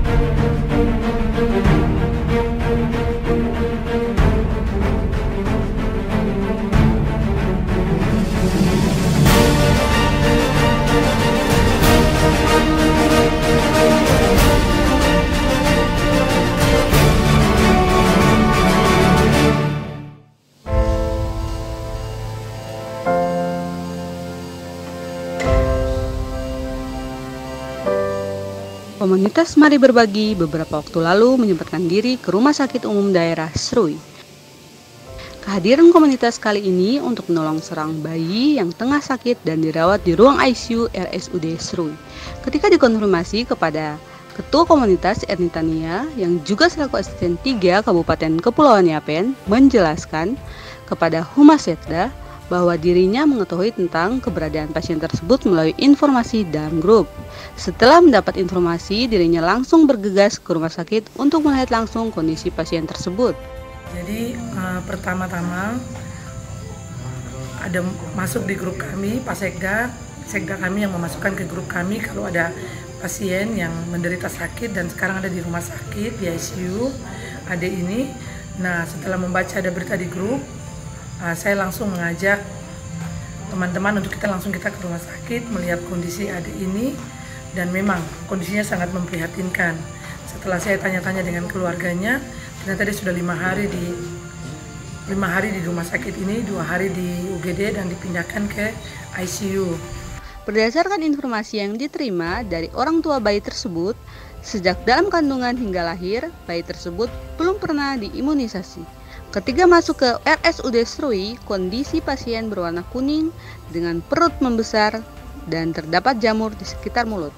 Komunitas Mari Berbagi beberapa waktu lalu menyempatkan diri ke Rumah Sakit Umum Daerah Srui. Kehadiran komunitas kali ini untuk menolong seorang bayi yang tengah sakit dan dirawat di ruang ICU RSUD Srui. Ketika dikonfirmasi kepada Ketua Komunitas Erni Tania yang juga selaku asisten 3 Kabupaten Kepulauan Yapen menjelaskan kepada Humas Setda bahwa dirinya mengetahui tentang keberadaan pasien tersebut melalui informasi dalam grup. Setelah mendapat informasi, dirinya langsung bergegas ke rumah sakit untuk melihat langsung kondisi pasien tersebut. Jadi pertama-tama ada masuk di grup kami, Pak Sekda kami yang memasukkan ke grup kami kalau ada pasien yang menderita sakit dan sekarang ada di rumah sakit di ICU, adik ini. Nah, setelah membaca ada berita di grup, saya langsung mengajak teman-teman untuk kita ke rumah sakit melihat kondisi adik ini, dan memang kondisinya sangat memprihatinkan. Setelah saya tanya-tanya dengan keluarganya, ternyata dia sudah 5 hari di rumah sakit ini, 2 hari di UGD dan dipindahkan ke ICU. Berdasarkan informasi yang diterima dari orang tua bayi tersebut, sejak dalam kandungan hingga lahir, bayi tersebut belum pernah diimunisasi. Ketika masuk ke RSUD Srui, kondisi pasien berwarna kuning dengan perut membesar dan terdapat jamur di sekitar mulut.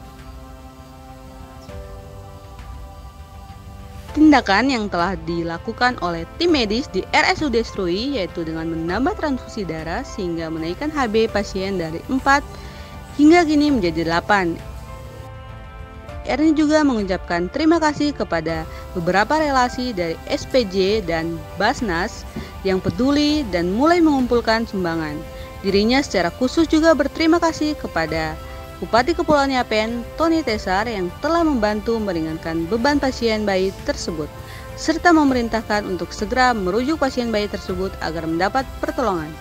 Tindakan yang telah dilakukan oleh tim medis di RSUD Srui yaitu dengan menambah transfusi darah sehingga menaikkan HB pasien dari 4 hingga kini menjadi 8. Erni juga mengucapkan terima kasih kepada beberapa relasi dari SPJ dan Basnas yang peduli dan mulai mengumpulkan sumbangan. Dirinya secara khusus juga berterima kasih kepada Bupati Kepulauan Yapen, Tony Tesar yang telah membantu meringankan beban pasien bayi tersebut, serta memerintahkan untuk segera merujuk pasien bayi tersebut agar mendapat pertolongan.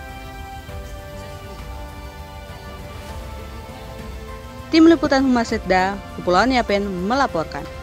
Tim Liputan Humas Setda, Kepulauan Yapen melaporkan.